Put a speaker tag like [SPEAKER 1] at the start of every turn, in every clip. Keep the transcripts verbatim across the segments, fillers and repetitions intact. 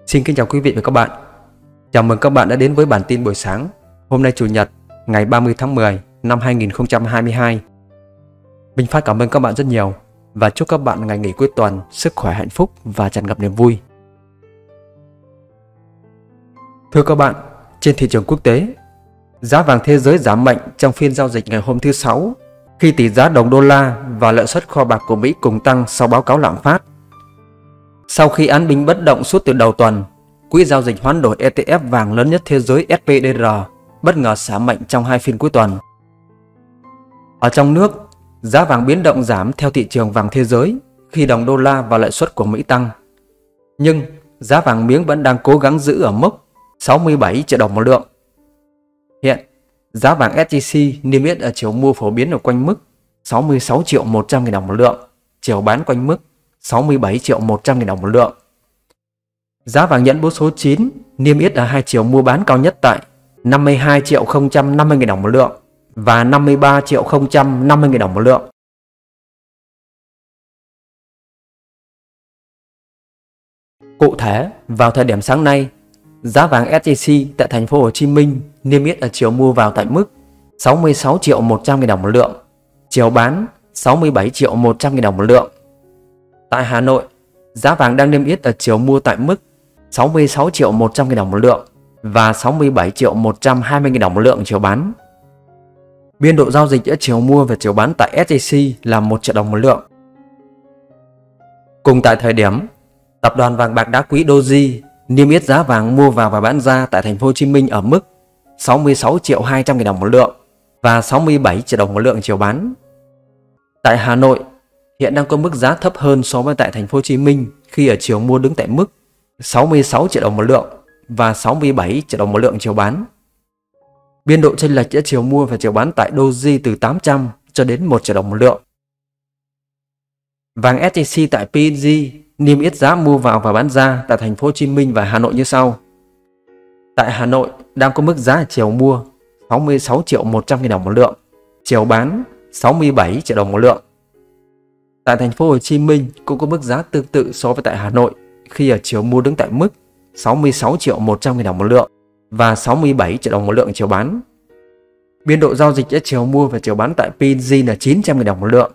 [SPEAKER 1] Xin kính chào quý vị và các bạn. Chào mừng các bạn đã đến với bản tin buổi sáng. Hôm nay Chủ nhật, ngày ba mươi tháng mười năm hai nghìn không trăm hai mươi hai. Mình Phát cảm ơn các bạn rất nhiều và chúc các bạn ngày nghỉ cuối tuần sức khỏe, hạnh phúc và tràn ngập niềm vui. Thưa các bạn, trên thị trường quốc tế, giá vàng thế giới giảm mạnh trong phiên giao dịch ngày hôm thứ Sáu khi tỷ giá đồng đô la và lợi suất kho bạc của Mỹ cùng tăng sau báo cáo lạm phát. Sau khi án binh bất động suốt từ đầu tuần, quỹ giao dịch hoán đổi E T F vàng lớn nhất thế giới S P D R bất ngờ xả mạnh trong hai phiên cuối tuần. Ở trong nước, giá vàng biến động giảm theo thị trường vàng thế giới khi đồng đô la và lợi suất của Mỹ tăng. Nhưng giá vàng miếng vẫn đang cố gắng giữ ở mốc sáu mươi bảy triệu đồng một lượng. Hiện, giá vàng S J C niêm yết ở chiều mua phổ biến ở quanh mức sáu mươi sáu triệu một trăm nghìn đồng một lượng, chiều bán quanh mức sáu mươi bảy triệu một trăm nghìn đồng một lượng. Giá vàng nhẫn bố số chín niêm yết ở hai chiều mua bán cao nhất tại năm mươi hai triệu không trăm năm mươi nghìn đồng một lượng và năm mươi ba triệu không trăm năm mươi nghìn đồng một lượng. Cụ thể, vào thời điểm sáng nay, giá vàng S J C tại thành phố Hồ Chí Minh niêm yết ở chiều mua vào tại mức sáu mươi sáu triệu một trăm nghìn đồng một lượng, chiều bán sáu mươi bảy triệu một trăm nghìn đồng một lượng. Tại Hà Nội, giá vàng đang niêm yết ở chiều mua tại mức sáu mươi sáu triệu một trăm nghìn đồng một lượng và sáu mươi bảy triệu một trăm hai mươi nghìn đồng một lượng chiều bán. Biên độ giao dịch giữa chiều mua và chiều bán tại S J C là một triệu đồng một lượng. Cùng tại thời điểm, tập đoàn vàng bạc đá quý Doji niêm yết giá vàng mua vào và bán ra tại thành phố Hồ Chí Minh ở mức sáu mươi sáu triệu hai trăm nghìn đồng một lượng và sáu mươi bảy triệu đồng một lượng chiều bán. Tại Hà Nội, hiện đang có mức giá thấp hơn so với tại thành phố Hồ Chí Minh khi ở chiều mua đứng tại mức sáu mươi sáu triệu đồng một lượng và sáu mươi bảy triệu đồng một lượng chiều bán. Biên độ chênh lệch giữa chiều mua và chiều bán tại Doji từ tám trăm cho đến một triệu đồng một lượng. Vàng S J C tại P N G niêm yết giá mua vào và bán ra tại thành phố Hồ Chí Minh và Hà Nội như sau. Tại Hà Nội đang có mức giá ở chiều mua sáu mươi sáu triệu một trăm nghìn đồng một lượng, chiều bán sáu mươi bảy triệu đồng một lượng. Tại thành phố Hồ Chí Minh cũng có mức giá tương tự so với tại Hà Nội khi ở chiều mua đứng tại mức sáu mươi sáu triệu một trăm nghìn đồng một lượng và sáu mươi bảy triệu đồng một lượng chiều bán. Biên độ giao dịch giữa chiều mua và chiều bán tại P N G là chín trăm nghìn đồng một lượng.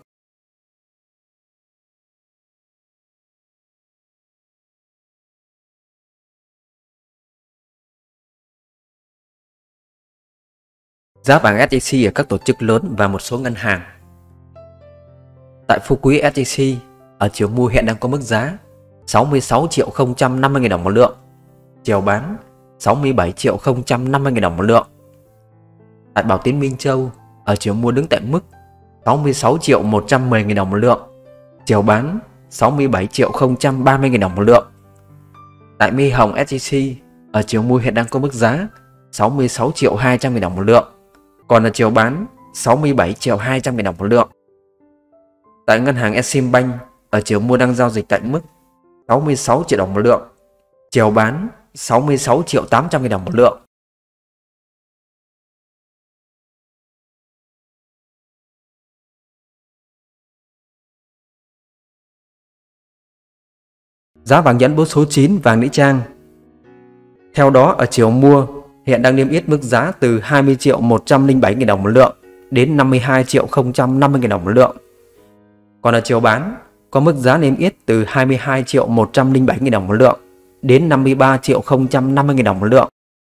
[SPEAKER 1] Giá vàng S J C ở các tổ chức lớn và một số ngân hàng. Tại phú quý S J C, ở chiều mua hiện đang có mức giá sáu mươi sáu triệu không trăm năm mươi nghìn đồng một lượng, chiều bán sáu mươi bảy triệu không trăm năm mươi nghìn đồng một lượng. Tại Bảo Tín Minh Châu, ở chiều mua đứng tại mức sáu mươi sáu triệu một trăm mười nghìn đồng một lượng, chiều bán sáu mươi bảy triệu không trăm ba mươi nghìn đồng một lượng. Tại My Hồng S J C, ở chiều mua hiện đang có mức giá sáu mươi sáu triệu hai trăm nghìn đồng một lượng, còn ở chiều bán sáu mươi bảy triệu hai trăm nghìn đồng một lượng. Tại ngân hàng Eximbank, ở chiều mua đang giao dịch tại mức sáu mươi sáu triệu đồng một lượng, chiều bán sáu mươi sáu triệu tám trăm nghìn đồng một lượng. Giá vàng nhẫn bố số chín vàng nữ trang. Theo đó, ở chiều mua hiện đang niêm yết mức giá từ hai mươi triệu một trăm lẻ bảy nghìn đồng một lượng đến năm mươi hai triệu không trăm năm mươi nghìn đồng một lượng. Còn ở chiều bán, có mức giá niêm yết từ hai mươi hai triệu một trăm lẻ bảy nghìn đồng một lượng đến năm mươi ba triệu không trăm năm mươi nghìn đồng một lượng.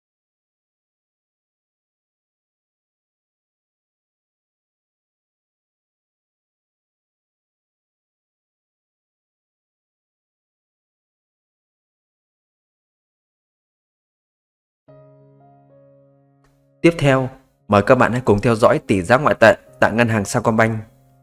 [SPEAKER 1] Tiếp theo, mời các bạn hãy cùng theo dõi tỷ giá ngoại tệ tại ngân hàng Sacombank.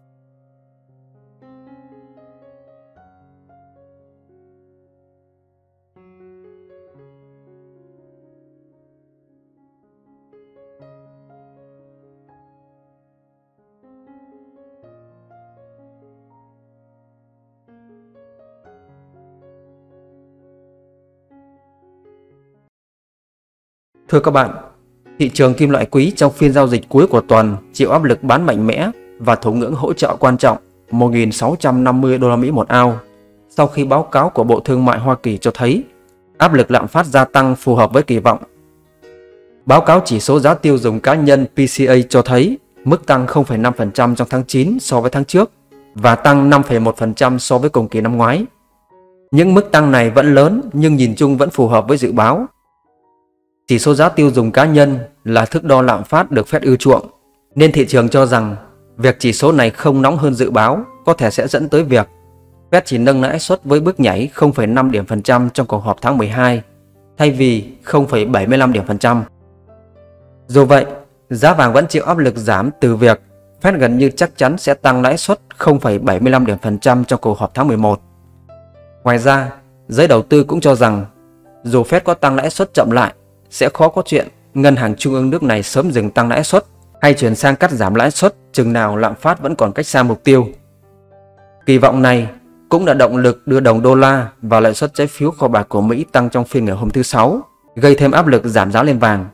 [SPEAKER 1] Thưa các bạn, thị trường kim loại quý trong phiên giao dịch cuối của tuần chịu áp lực bán mạnh mẽ và thủ ngưỡng hỗ trợ quan trọng một nghìn sáu trăm năm mươi đô la Mỹ một ounce sau khi báo cáo của Bộ Thương mại Hoa Kỳ cho thấy áp lực lạm phát gia tăng phù hợp với kỳ vọng. Báo cáo chỉ số giá tiêu dùng cá nhân P C A cho thấy mức tăng không phẩy năm phần trăm trong tháng chín so với tháng trước và tăng năm phẩy một phần trăm so với cùng kỳ năm ngoái. Những mức tăng này vẫn lớn nhưng nhìn chung vẫn phù hợp với dự báo. Chỉ số giá tiêu dùng cá nhân là thước đo lạm phát được Fed ưa chuộng, nên thị trường cho rằng việc chỉ số này không nóng hơn dự báo có thể sẽ dẫn tới việc Fed chỉ nâng lãi suất với bước nhảy không phẩy năm điểm phần trăm trong cuộc họp tháng mười hai thay vì không phẩy bảy mươi lăm điểm phần trăm. Dù vậy, giá vàng vẫn chịu áp lực giảm từ việc Fed gần như chắc chắn sẽ tăng lãi suất không phẩy bảy mươi lăm điểm phần trăm trong cuộc họp tháng mười một. Ngoài ra, giới đầu tư cũng cho rằng dù Fed có tăng lãi suất chậm lại, sẽ khó có chuyện ngân hàng trung ương nước này sớm dừng tăng lãi suất hay chuyển sang cắt giảm lãi suất chừng nào lạm phát vẫn còn cách xa mục tiêu. Kỳ vọng này cũng là động lực đưa đồng đô la và lãi suất trái phiếu kho bạc của Mỹ tăng trong phiên ngày hôm thứ Sáu, gây thêm áp lực giảm giá lên vàng.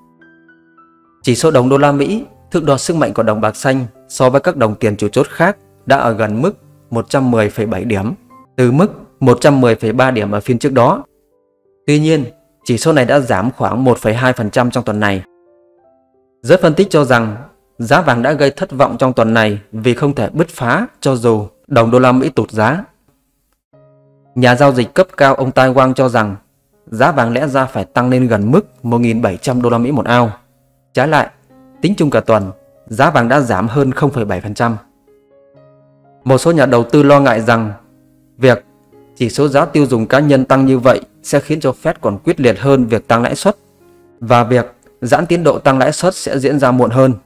[SPEAKER 1] Chỉ số đồng đô la Mỹ, thước đo sức mạnh của đồng bạc xanh so với các đồng tiền chủ chốt khác, đã ở gần mức một trăm mười phẩy bảy điểm, từ mức một trăm mười phẩy ba điểm ở phiên trước đó. Tuy nhiên, chỉ số này đã giảm khoảng một phẩy hai phần trăm trong tuần này. Giới phân tích cho rằng giá vàng đã gây thất vọng trong tuần này vì không thể bứt phá cho dù đồng đô la Mỹ tụt giá. Nhà giao dịch cấp cao ông Tai Wang cho rằng giá vàng lẽ ra phải tăng lên gần mức một nghìn bảy trăm đô la Mỹ một ounce. Trái lại, tính chung cả tuần, giá vàng đã giảm hơn không phẩy bảy phần trăm. Một số nhà đầu tư lo ngại rằng việc chỉ số giá tiêu dùng cá nhân tăng như vậy sẽ khiến cho Fed còn quyết liệt hơn việc tăng lãi suất và việc giãn tiến độ tăng lãi suất sẽ diễn ra muộn hơn.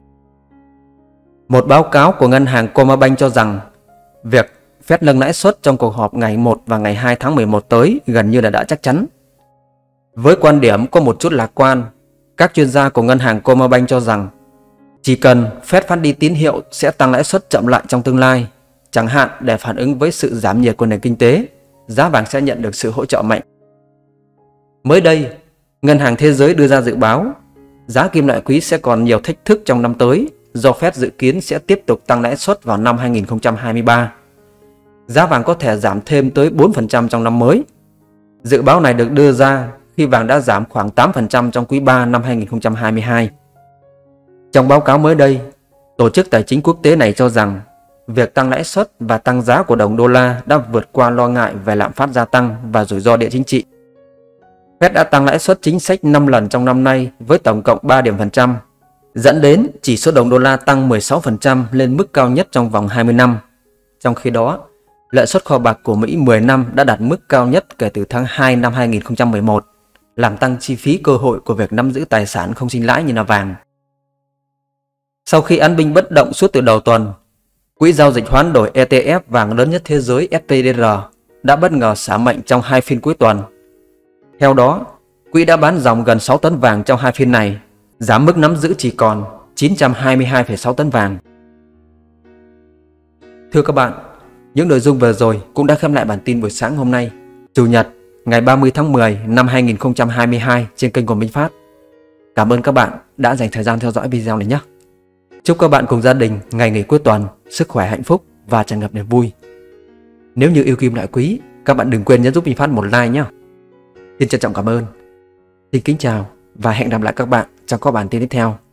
[SPEAKER 1] Một báo cáo của ngân hàng Commerzbank cho rằng việc Fed nâng lãi suất trong cuộc họp ngày một và ngày hai tháng mười một tới gần như là đã chắc chắn. Với quan điểm có một chút lạc quan, các chuyên gia của ngân hàng Commerzbank cho rằng chỉ cần Fed phát đi tín hiệu sẽ tăng lãi suất chậm lại trong tương lai, chẳng hạn để phản ứng với sự giảm nhiệt của nền kinh tế, giá vàng sẽ nhận được sự hỗ trợ mạnh. Mới đây, Ngân hàng Thế giới đưa ra dự báo giá kim loại quý sẽ còn nhiều thách thức trong năm tới do Fed dự kiến sẽ tiếp tục tăng lãi suất vào năm hai nghìn không trăm hai mươi ba. Giá vàng có thể giảm thêm tới bốn phần trăm trong năm mới. Dự báo này được đưa ra khi vàng đã giảm khoảng tám phần trăm trong quý ba năm hai nghìn không trăm hai mươi hai. Trong báo cáo mới đây, Tổ chức Tài chính Quốc tế này cho rằng việc tăng lãi suất và tăng giá của đồng đô la đã vượt qua lo ngại về lạm phát gia tăng và rủi ro địa chính trị. Fed đã tăng lãi suất chính sách năm lần trong năm nay với tổng cộng ba điểm phần trăm, dẫn đến chỉ số đồng đô la tăng mười sáu phần trăm lên mức cao nhất trong vòng hai mươi năm. Trong khi đó, lợi suất kho bạc của Mỹ mười năm đã đạt mức cao nhất kể từ tháng hai năm hai nghìn không trăm mười một, làm tăng chi phí cơ hội của việc nắm giữ tài sản không sinh lãi như là vàng. Sau khi án binh bất động suốt từ đầu tuần, quỹ giao dịch hoán đổi E T F vàng lớn nhất thế giới S P D R đã bất ngờ xả mạnh trong hai phiên cuối tuần. Theo đó, quỹ đã bán dòng gần sáu tấn vàng trong hai phiên này, giảm mức nắm giữ chỉ còn chín trăm hai mươi hai phẩy sáu tấn vàng. Thưa các bạn, những nội dung vừa rồi cũng đã khép lại bản tin buổi sáng hôm nay, Chủ nhật, ngày ba mươi tháng mười năm hai nghìn không trăm hai mươi hai trên kênh của Minh Phát. Cảm ơn các bạn đã dành thời gian theo dõi video này nhé. Chúc các bạn cùng gia đình ngày nghỉ cuối tuần sức khỏe, hạnh phúc và tràn ngập niềm vui. Nếu như yêu kim loại quý, các bạn đừng quên nhấn giúp Minh Phát một like nhé. Xin trân trọng cảm ơn. Xin kính chào và hẹn gặp lại các bạn trong các bản tin tiếp theo.